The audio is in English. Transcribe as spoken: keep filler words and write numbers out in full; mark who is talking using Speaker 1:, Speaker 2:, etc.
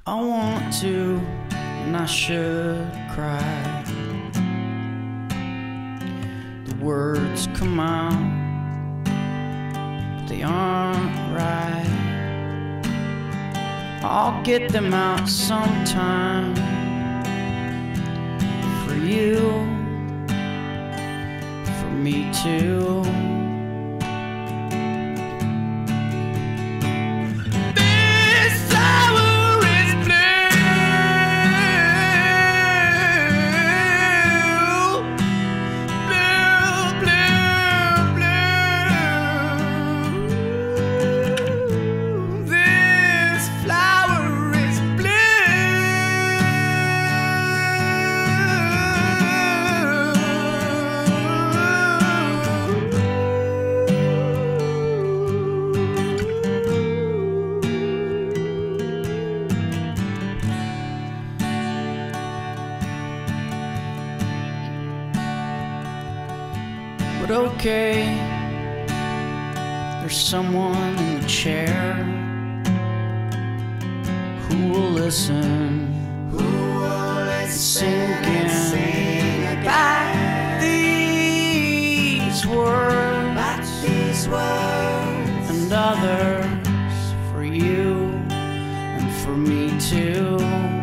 Speaker 1: I want to, and I should cry. The words come out, but they aren't right. I'll get them out sometime. For you, for me too. But okay, there's someone in the chair who will listen,
Speaker 2: Who will listen
Speaker 1: and sing back these words,
Speaker 2: back these words,
Speaker 1: and others for you and for me too.